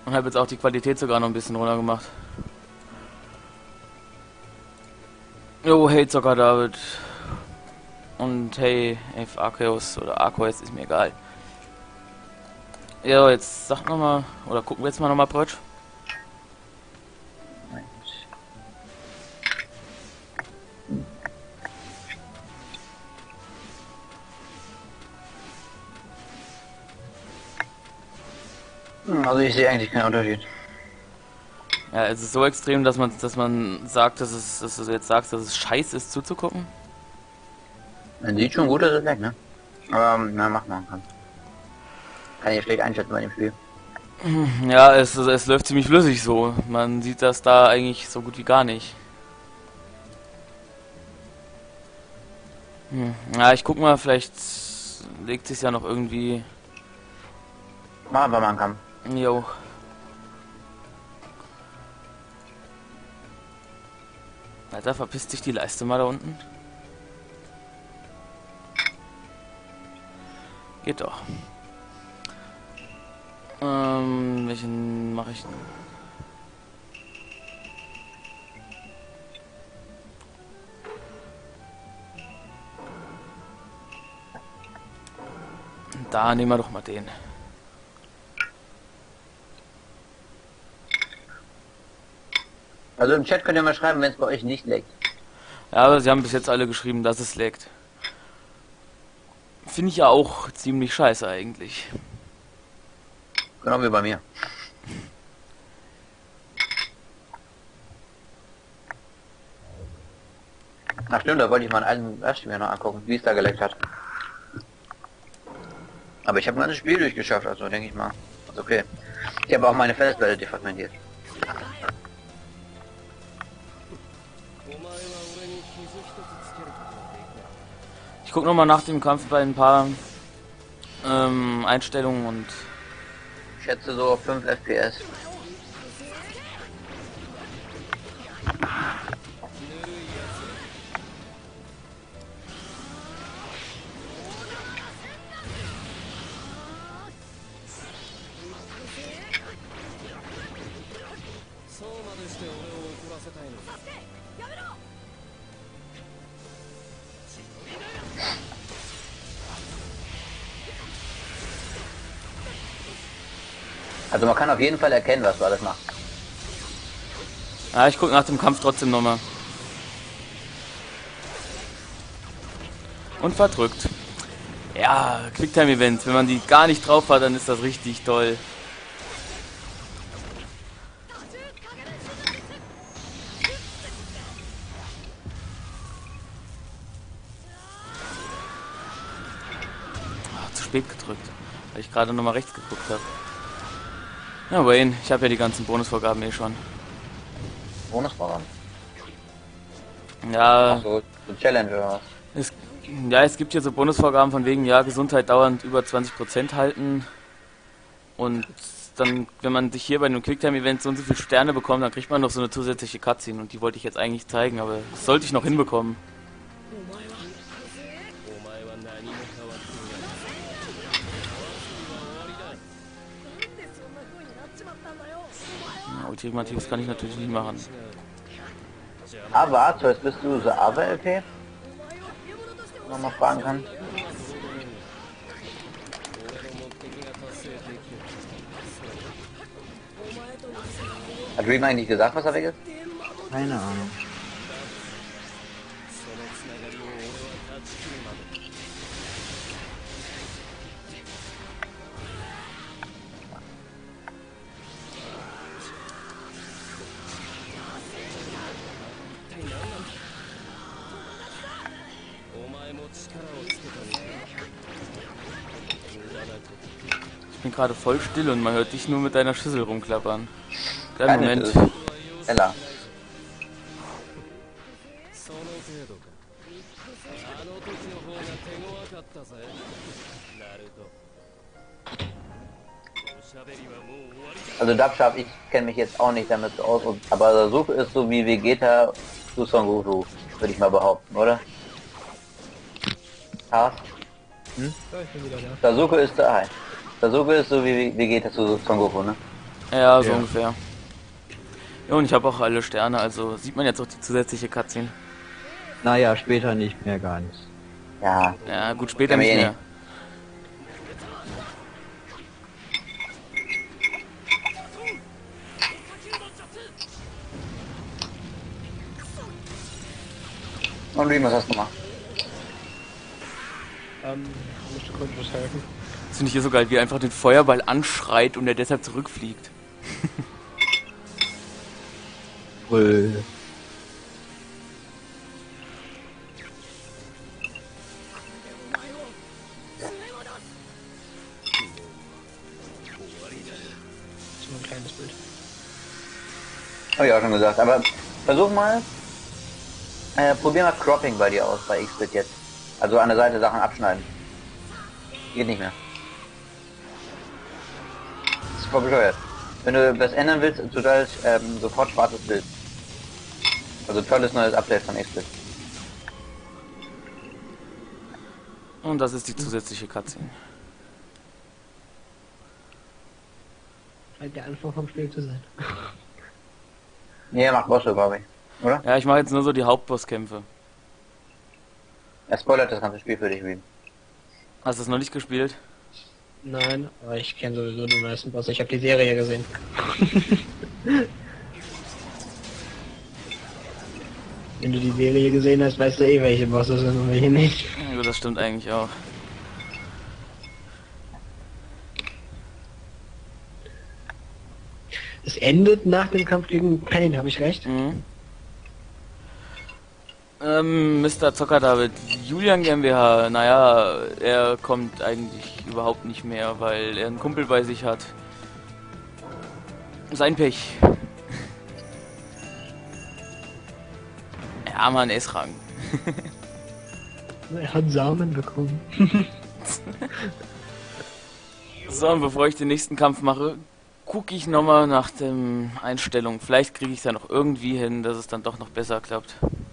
Und habe jetzt auch die Qualität sogar noch ein bisschen runter gemacht. Jo, hey Zocker David. Und hey, Arceus oder Arceus ist mir egal. Ja, jetzt sag nochmal, oder gucken wir jetzt mal nochmal Brötsch. Also ich sehe eigentlich keinen Unterschied. Ja, es ist so extrem, dass man sagt, dass du jetzt sagst, dass es scheiße ist zuzugucken. Man sieht schon gut, dass es weg, ne? Aber na, mach mal. Kann ich schlecht einschätzen bei dem Spiel. Ja, es läuft ziemlich flüssig so. Man sieht das da eigentlich so gut wie gar nicht. Ja, ich guck mal, vielleicht legt sich ja noch irgendwie. Machen wir mal einen Kampf. Jo. Alter, verpisst sich die Leiste mal da unten. Geht doch. Welchen mache ich denn? Da nehmen wir doch mal den. Also im Chat könnt ihr mal schreiben, wenn es bei euch nicht leckt. Ja, aber sie haben bis jetzt alle geschrieben, dass es leckt. Finde ich ja auch ziemlich scheiße eigentlich. Genau wie bei mir. Ach stimmt, da wollte ich mal einen alten Livestream noch angucken, wie es da geleckt hat. Aber ich habe mal das Spiel durchgeschafft, also denke ich mal. Ist okay. Ich habe auch meine Festplatte defragmentiert. Ich gucke nochmal nach dem Kampf bei ein paar Einstellungen und Ich schätze so 5 FPS. Also man kann auf jeden Fall erkennen, was du alles machst. ja, ich gucke nach dem Kampf trotzdem nochmal. Und verdrückt. Ja, Quicktime-Events, wenn man die gar nicht drauf hat, dann ist das richtig toll. Ach, zu spät gedrückt, weil ich gerade nochmal rechts geguckt habe. Ja, Wayne, ich habe ja die ganzen Bonusvorgaben eh schon. Bonusprogramm. Ja, Achso, so Challenge oder was? es gibt hier so Bonusvorgaben von wegen, ja, Gesundheit dauernd über 20% halten. Und dann, wenn man sich hier bei einem Quicktime-Event so und so viele Sterne bekommt, dann kriegt man noch so eine zusätzliche Cutscene. Und die wollte ich jetzt eigentlich zeigen, aber das sollte ich noch hinbekommen. Ja, ultimatives kann ich natürlich nicht machen. Aber, zuerst bist du so AWLP? Wenn man mal fragen kann. Hat Dream eigentlich gesagt, was er weg ist? Keine Ahnung. Ich bin gerade voll still und man hört dich nur mit deiner Schüssel rumklappern. Kleinen Moment. Ella. Also Dabschaf, ich kenne mich jetzt auch nicht damit aus, aber Sasuke ist so wie Vegeta zu Son Goku, würde ich mal behaupten, oder? Ah? Ja, ich bin wieder da. Sasuke ist da. Sasuke ist so wie Vegeta zu Son Goku, ne? Ja, so Ja. ungefähr. Ja, und ich habe auch alle Sterne, also sieht man jetzt auch die zusätzliche Cutscene. Naja, später nicht mehr ganz. Ja, Ja, gut, später Ja, nicht eh mehr. und Reem, was hast du gemacht? Musste kurz was helfen. Das finde ich hier so geil, wie er einfach den Feuerball anschreit und er deshalb zurückfliegt. Brüll. Das ist nur ein kleines Bild. Hab ich auch schon gesagt, aber versuch mal, probier mal Cropping bei dir aus, bei Xbit jetzt. Also an der Seite Sachen abschneiden. Geht nicht mehr. Das ist voll bescheuert. Wenn du was ändern willst, total sofort schwarzes Bild. Also tolles neues Update von Xbit. Und das ist die zusätzliche Cutscene. Scheint der Anfang vom Spiel zu sein. Nee, er macht Bosse, glaube ich. Oder? Ja, ich mache jetzt nur so die Hauptbosskämpfe. Er spoilert das ganze Spiel für dich, Reem. Hast du es noch nicht gespielt? Nein, aber ich kenne sowieso die meisten Bosse. Ich habe die Serie gesehen. Wenn du die Serie gesehen hast, weißt du eh, welche Bosse sind und welche nicht. Ja, gut, das stimmt eigentlich auch. Es endet nach dem Kampf gegen Pain, habe ich recht? Mhm. Mr. Zocker David, Julian GmbH, naja, er kommt eigentlich überhaupt nicht mehr, weil er einen Kumpel bei sich hat. Sein Pech. Ja, Mann, S-Rang. Er hat Samen bekommen. So, und bevor ich den nächsten Kampf mache, gucke ich nochmal nach den Einstellungen. Vielleicht kriege ich es ja noch irgendwie hin, dass es dann doch noch besser klappt.